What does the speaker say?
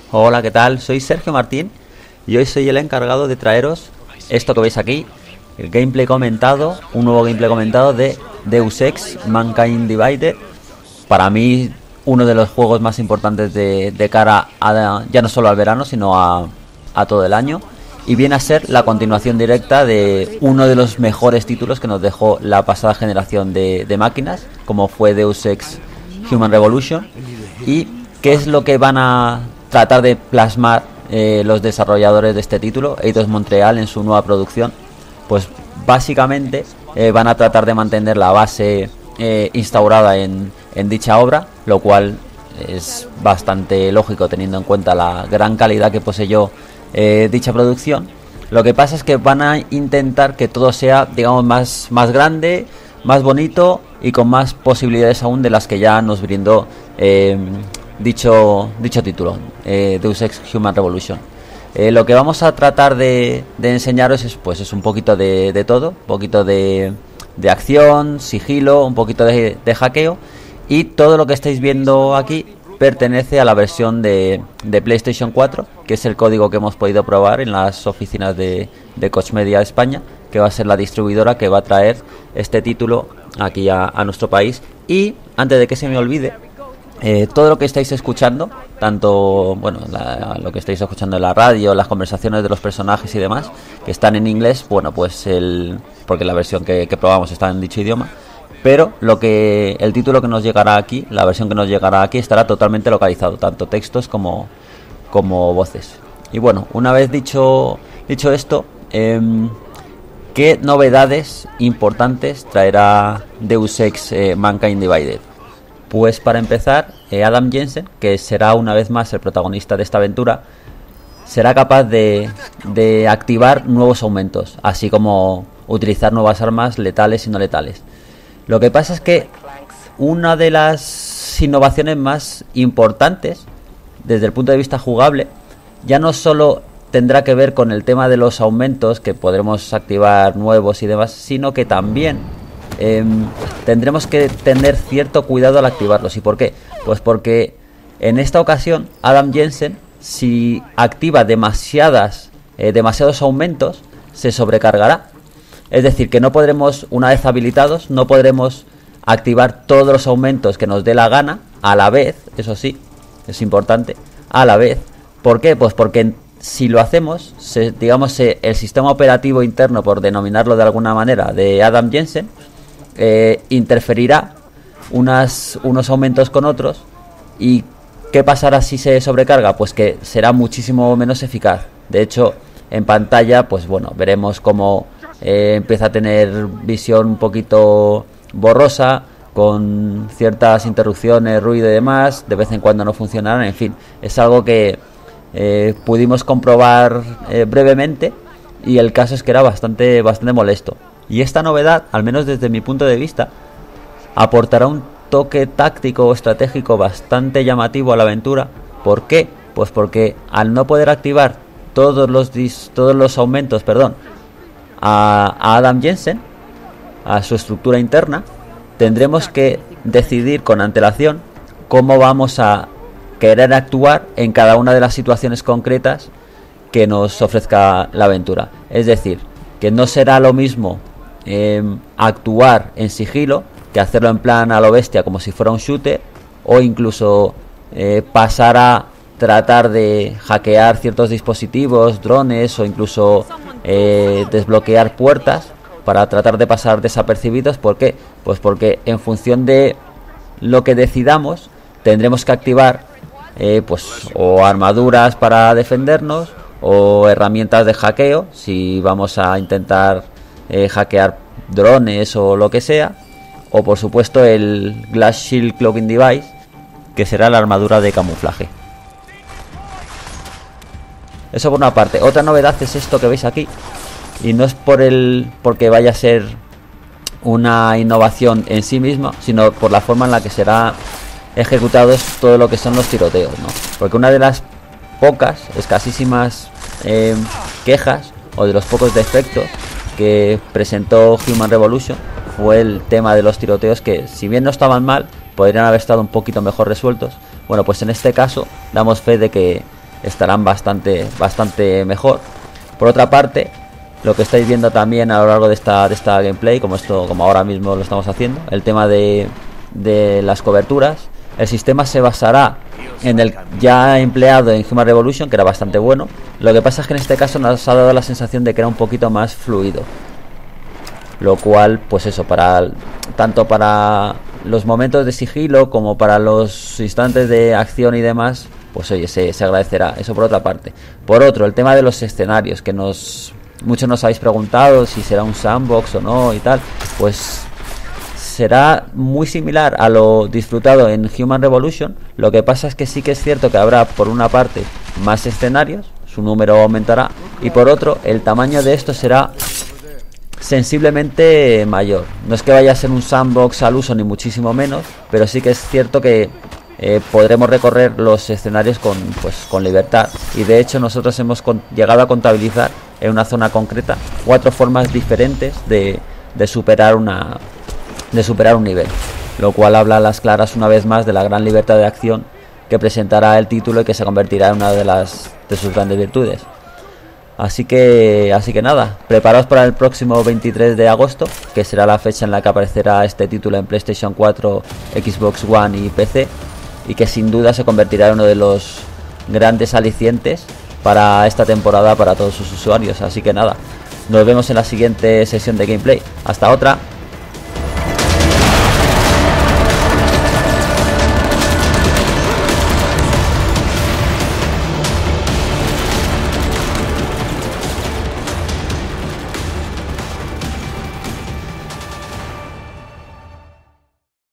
Hola, ¿qué tal? Soy Sergio Martín y hoy soy el encargado de traeros esto que veis aquí, el gameplay comentado, un nuevo gameplay comentado de Deus Ex Mankind Divided. Para mí, uno de los juegos más importantes de cara a, ya no solo al verano, sino a todo el año. Y viene a ser la continuación directa de uno de los mejores títulos que nos dejó la pasada generación de máquinas, como fue Deus Ex Human Revolution. ¿Y qué es lo que van a tratar de plasmar los desarrolladores de este título, Eidos Montreal, en su nueva producción? Pues básicamente van a tratar de mantener la base instaurada en dicha obra, lo cual es bastante lógico teniendo en cuenta la gran calidad que poseyó dicha producción. Lo que pasa es que van a intentar que todo sea, digamos, más grande, más bonito y con más posibilidades aún de las que ya nos brindó dicho título, Deus Ex Human Revolution. Lo que vamos a tratar de enseñaros es un poquito de todo, un poquito de acción, sigilo, un poquito de hackeo, y todo lo que estáis viendo aquí pertenece a la versión de PlayStation 4, que es el código que hemos podido probar en las oficinas de Koch Media España, que va a ser la distribuidora que va a traer este título aquí a nuestro país. Y antes de que se me olvide, todo lo que estáis escuchando, tanto lo que estáis escuchando en la radio, las conversaciones de los personajes y demás, que están en inglés, porque la versión que probamos está en dicho idioma. Pero el título que nos llegará aquí, la versión que nos llegará aquí, estará totalmente localizado, tanto textos como voces. Y bueno, una vez dicho esto, ¿qué novedades importantes traerá Deus Ex Mankind Divided? Pues para empezar, Adam Jensen, que será una vez más el protagonista de esta aventura, será capaz de activar nuevos aumentos, así como utilizar nuevas armas letales y no letales. Lo que pasa es que una de las innovaciones más importantes desde el punto de vista jugable ya no solo tendrá que ver con el tema de los aumentos que podremos activar nuevos y demás, sino que también tendremos que tener cierto cuidado al activarlos. ¿Y por qué? Pues porque en esta ocasión Adam Jensen, si activa demasiados aumentos, se sobrecargará. Es decir, que no podremos, una vez habilitados, no podremos activar todos los aumentos que nos dé la gana a la vez. Eso sí, es importante, a la vez. ¿Por qué? Pues porque si lo hacemos, el sistema operativo interno, por denominarlo de alguna manera, de Adam Jensen, interferirá unos aumentos con otros. ¿Y qué pasará si se sobrecarga? Pues que será muchísimo menos eficaz. De hecho, en pantalla, veremos cómo empieza a tener visión un poquito borrosa, con ciertas interrupciones, ruido y demás. De vez en cuando no funcionarán. En fin, es algo que pudimos comprobar brevemente, y el caso es que era bastante molesto. Y esta novedad, al menos desde mi punto de vista, aportará un toque táctico o estratégico bastante llamativo a la aventura. ¿Por qué? Pues porque al no poder activar todos los aumentos, a Adam Jensen, a su estructura interna, tendremos que decidir con antelación cómo vamos a querer actuar en cada una de las situaciones concretas que nos ofrezca la aventura. Es decir, que no será lo mismo actuar en sigilo que hacerlo en plan a lo bestia, como si fuera un shooter, o incluso pasar a tratar de hackear ciertos dispositivos, drones, o incluso desbloquear puertas para tratar de pasar desapercibidos. ¿Por qué? Pues porque en función de lo que decidamos tendremos que activar o armaduras para defendernos, o herramientas de hackeo si vamos a intentar hackear drones o lo que sea, o por supuesto el Glass Shield Cloaking Device, que será la armadura de camuflaje. Eso por una parte. Otra novedad es esto que veis aquí, y no es porque vaya a ser una innovación en sí misma, sino por la forma en la que será ejecutados todo lo que son los tiroteos, ¿no? Porque una de las pocas, escasísimas quejas, o de los pocos defectos que presentó Human Revolution, fue el tema de los tiroteos, que si bien no estaban mal, podrían haber estado un poquito mejor resueltos. Bueno, pues en este caso damos fe de que estarán bastante mejor. Por otra parte, lo que estáis viendo también a lo largo de esta gameplay, como ahora mismo lo estamos haciendo, el tema de las coberturas. El sistema se basará en el ya empleado en Human Revolution, que era bastante bueno. Lo que pasa es que en este caso nos ha dado la sensación de que era un poquito más fluido, lo cual, pues eso, tanto para los momentos de sigilo como para los instantes de acción y demás, pues oye, se agradecerá. Eso por otra parte. Por otro, el tema de los escenarios, que muchos nos habéis preguntado si será un sandbox o no y tal. Pues será muy similar a lo disfrutado en Human Revolution. Lo que pasa es que sí que es cierto que habrá, por una parte, más escenarios, su número aumentará, y por otro, el tamaño de esto será sensiblemente mayor. No es que vaya a ser un sandbox al uso, ni muchísimo menos, pero sí que es cierto que podremos recorrer los escenarios con libertad. Y de hecho nosotros hemos llegado a contabilizar en una zona concreta 4 formas diferentes de superar un nivel, lo cual habla a las claras una vez más de la gran libertad de acción que presentará el título y que se convertirá en una de sus grandes virtudes. Así que nada, preparaos para el próximo 23 de agosto, que será la fecha en la que aparecerá este título en PlayStation 4, Xbox One y PC, y que sin duda se convertirá en uno de los grandes alicientes para esta temporada para todos sus usuarios. Así que nada, nos vemos en la siguiente sesión de gameplay. Hasta otra.